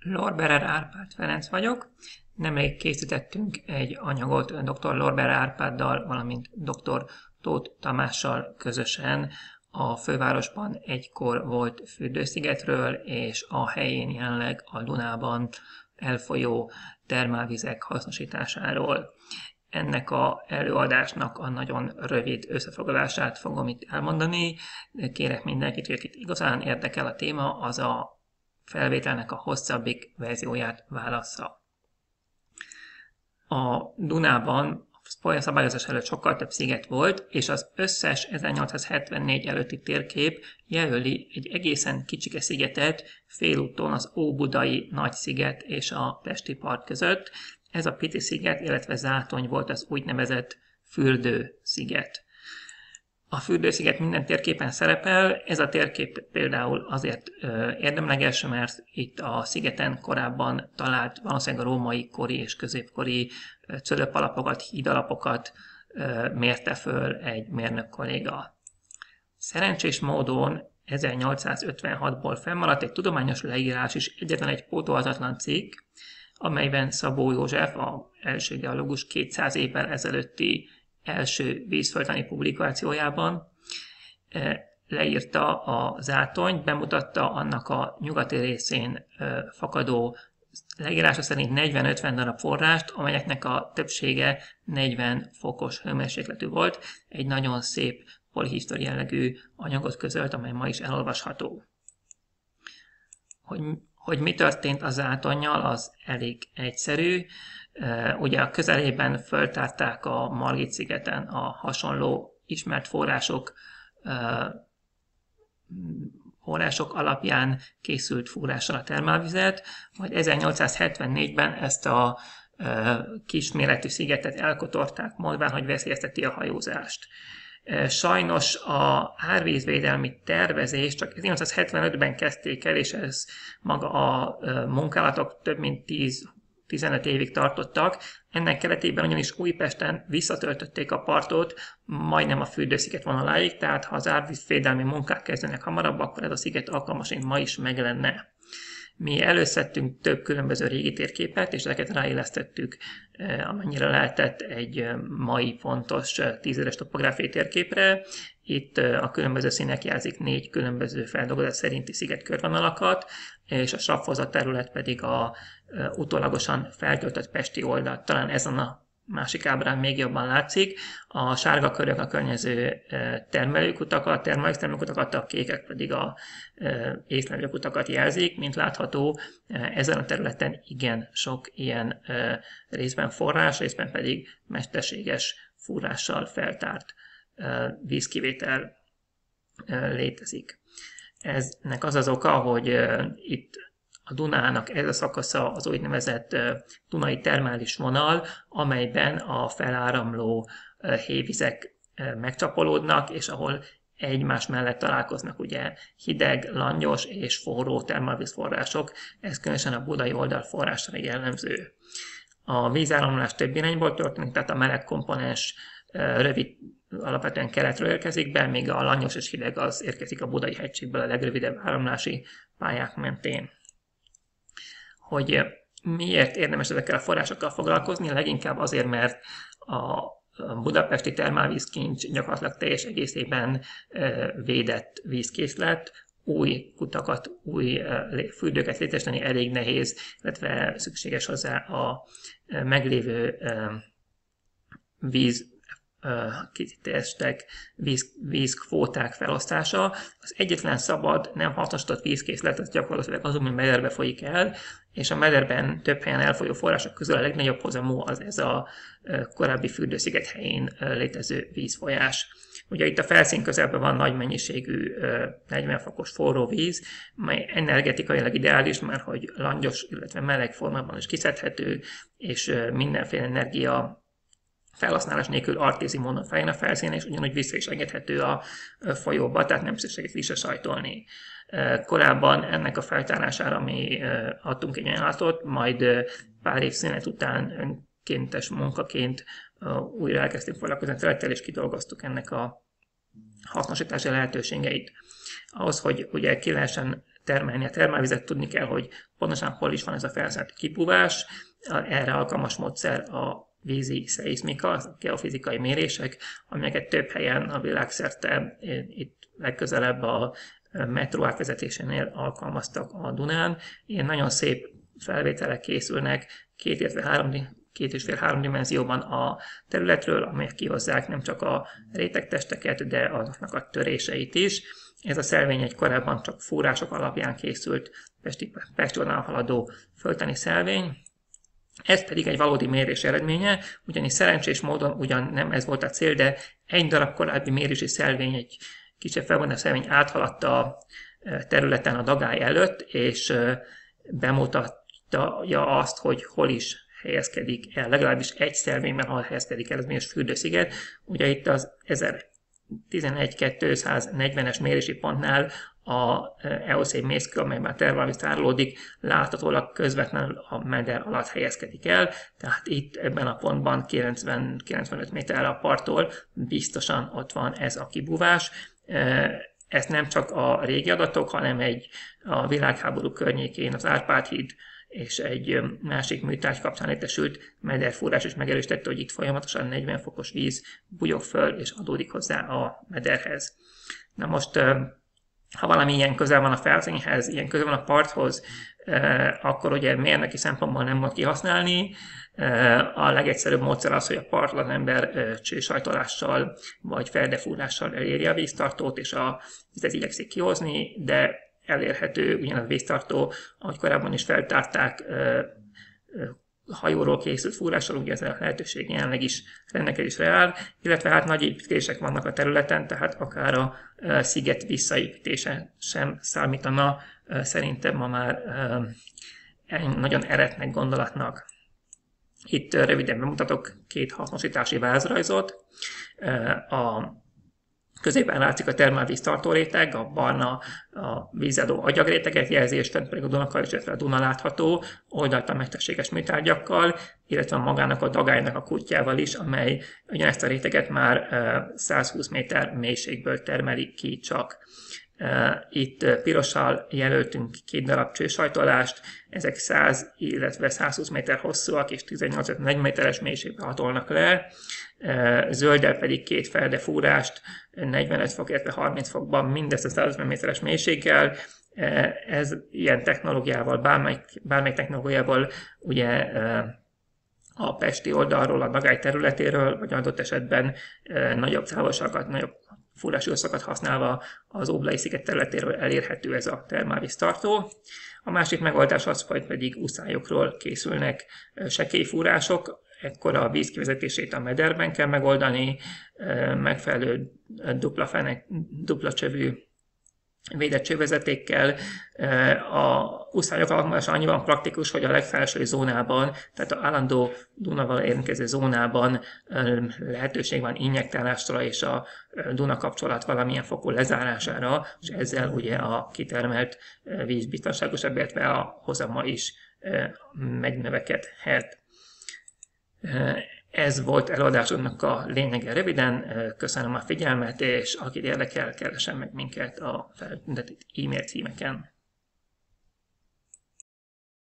Lorberer Árpád Ferenc vagyok. Nemrég készítettünk egy anyagot dr. Lorberer Árpáddal, valamint dr. Tóth Tamással közösen a fővárosban egykor volt fürdőszigetről és a helyén jelenleg a Dunában elfolyó termálvizek hasznosításáról. Ennek az előadásnak a nagyon rövid összefoglalását fogom itt elmondani. Kérek mindenkit, hogy akit igazán érdekel a téma, az a felvételnek a hosszabbik verzióját válassza. A Dunában a szabályozás előtt sokkal több sziget volt, és az összes 1874 előtti térkép jelöli egy egészen kicsike szigetet félúton az Óbudai Nagysziget és a Pesti part között. Ez a pici sziget, illetve zátony volt az úgynevezett fürdősziget. A fürdősziget minden térképen szerepel, ez a térkép például azért érdemleges, mert itt a szigeten korábban talált valószínűleg a római kori és középkori cölöpalapokat, hídalapokat mérte föl egy mérnök kolléga. Szerencsés módon 1856-ból fennmaradt egy tudományos leírás is, egyetlen egy pótolhatatlan cikk, amelyben Szabó József, az első geológus 200 évvel ezelőtti első vízföldtani publikációjában leírta a zátonyt, bemutatta annak a nyugati részén fakadó, leírása szerint 40-50 darab forrást, amelyeknek a többsége 40 fokos hőmérsékletű volt. Egy nagyon szép polihisztori jellegű anyagot közölt, amely ma is elolvasható. Hogy mi történt a zátonnyal, az elég egyszerű. Ugye a közelében föltárták a Margit-szigeten a hasonló ismert források alapján készült fúrással a termálvizet, majd 1874-ben ezt a kisméretű szigetet elkotorták, mondván, hogy veszélyezteti a hajózást. Sajnos a árvízvédelmi tervezést csak 1975-ben kezdték el, és ez maga a munkálatok több mint 10-15 évig tartottak. Ennek keretében ugyanis Újpesten visszatöltötték a partot majdnem a fürdősziget vonaláig, tehát ha az árvízvédelmi munkák kezdenek hamarabb, akkor ez a sziget alkalmasint ma is meg lenne. Mi előszedtünk több különböző régi térképet, és ezeket ráillesztettük, amennyire lehetett egy mai fontos 10-es topográfiai térképre. Itt a különböző színek jelzik 4 különböző feldolgozás szerinti szigetkörvonalakat, és a saffozat terület pedig a utólagosan feltöltött pesti oldalt. Talán ezen a másik ábrán még jobban látszik. A sárga körök a környező termelőkutakat, termelőkutakat, a kékek pedig a észlelőkutakat jelzik. Mint látható, ezen a területen igen sok ilyen részben forrás, részben pedig mesterséges fúrással feltárt vízkivétel létezik. Eznek az az oka, hogy itt a Dunának ez a szakasza az úgynevezett Dunai termális vonal, amelyben a feláramló hévizek megcsapolódnak, és ahol egymás mellett találkoznak ugye hideg, langyos és forró termálvízforrások, ez különösen a budai oldal forrásra jellemző. A vízáramlás több irányból történik, tehát a meleg komponens rövid, alapvetően keletről érkezik be, míg a langyos és hideg az érkezik a Budai hegységből a legrövidebb áramlási pályák mentén. Hogy miért érdemes ezekkel a forrásokkal foglalkozni? Leginkább azért, mert a budapesti termálvízkincs gyakorlatilag teljes egészében védett vízkészlet, új kutakat, új fürdőket létesíteni elég nehéz, illetve szükséges hozzá a meglévő víztestek, vízkvóták felosztása. Az egyetlen szabad, nem hasznosított vízkészlet, az gyakorlatilag azon, hogy mederbe folyik el, és a mederben több helyen elfolyó források közül a legnagyobb hozamú az ez a korábbi fürdősziget helyén létező vízfolyás. Ugye itt a felszín közelben van nagy mennyiségű 40 fokos forró víz, mely energetikailag ideális, mert hogy langyos, illetve meleg formában is kiszedhető, és mindenféle energia felhasználás nélkül artézi módon feljön a felszínen, és ugyanúgy vissza is engedhető a folyóba, tehát nem szükséges visszasajtolni. Korábban ennek a feltárására mi adtunk egy ajánlatot, majd pár év szünet után önkéntes munkaként újra elkezdtünk foglalkozni a területtel, és kidolgoztuk ennek a hasznosítási lehetőségeit. Ahhoz, hogy ugye ki lehessen termelni a termálvizet, tudni kell, hogy pontosan hol is van ez a felszínálati kibúvás. Erre alkalmas módszer a vízi szeizmika, a geofizikai mérések, amelyeket több helyen a világszerte, itt legközelebb a metró átvezetésénél alkalmaztak a Dunán. Ilyen nagyon szép felvételek készülnek 2,5-3 dimenzióban a területről, amelyek kihozzák nem csak a rétegtesteket, de azoknak a töréseit is. Ez a szelvény egy korábban csak fúrások alapján készült Pesti vonalon haladó földtani szelvény. Ez pedig egy valódi mérés eredménye, ugyanis szerencsés módon ugyan nem ez volt a cél, de egy darab korábbi mérési szelvény, egy kisebb felvonás szelvény áthaladta a területen a dagály előtt, és bemutatja azt, hogy hol is helyezkedik el, legalábbis egy szelvényben hol helyezkedik el az bizonyos fürdősziget. Ugye itt az 11.240-es mérési pontnál a Eocén mészkő, amely már tervalvíz tárolódik, láthatólag közvetlenül a meder alatt helyezkedik el, tehát itt ebben a pontban 90-95 méterre a parttól biztosan ott van ez a kibúvás. Ez nem csak a régi adatok, hanem a világháború környékén az Árpád-híd és egy másik műtárgy kapcsán létesült mederfúrás is megerősítette, hogy itt folyamatosan 40 fokos víz bugyog föl és adódik hozzá a mederhez. Na most, ha valami ilyen közel van a felszínhez, ilyen közel van a parthoz, akkor ugye mérnöki szempontból nem volt kihasználni. A legegyszerűbb módszer az, hogy a parton az ember csősajtolással vagy ferdefúrással elérje a víztartót, és a vizet igyekszik kihozni, de elérhető ugyanaz a víztartó, ahogy korábban is feltárták, hajóról készült fúrással, ugye ez a lehetőség jelenleg is rendelkezésre áll, illetve hát nagy építések vannak a területen, tehát akár a sziget visszaépítése sem számítana szerintem ma már nagyon eretnek gondolatnak. Itt röviden bemutatok két hasznosítási vázrajzot. A középen látszik a termálvíz tartóréteg, a barna a vízadó agyagréteget jelzi, és fent pedig a Dunakar, illetve a Duna látható, oldalt a mesterséges műtárgyakkal, illetve magának a dagálynak a kutyával is, amely ugyanezt a réteget már 120 méter mélységből termeli ki csak. Itt pirossal jelöltünk 2 darab csősajtolást, ezek 100, illetve 120 méter hosszúak és 18-4 méteres mélységbe hatolnak le. Zölddel pedig 2 ferdefúrást 45 fok, illetve 30 fokban, mindezt a 150 méteres mélységgel. Ez ilyen technológiával, bármely technológiával ugye a pesti oldalról, a dagály területéről, vagy adott esetben nagyobb távolságokat, nagyobb fúrási hosszakat használva az Óblai sziget területéről elérhető ez a termálvíztartó. A másik megoldás az, hogy pedig uszályokról készülnek sekélyfúrások, ekkor a víz kivezetését a mederben kell megoldani, megfelelő dupla csövű védett csővezetékkel. A uszályok alkalmazása annyiban praktikus, hogy a legfelső zónában, tehát az állandó Dunával érintkező zónában lehetőség van injektálásra és a Duna kapcsolat valamilyen fokú lezárására, és ezzel ugye a kitermelt víz biztonságosabb, illetve a hozama is megnövekedhet. Ez volt előadásunknak a lényege röviden. Köszönöm a figyelmet, és akit érdekel, keressen meg minket a feltüntetett e-mail címeken.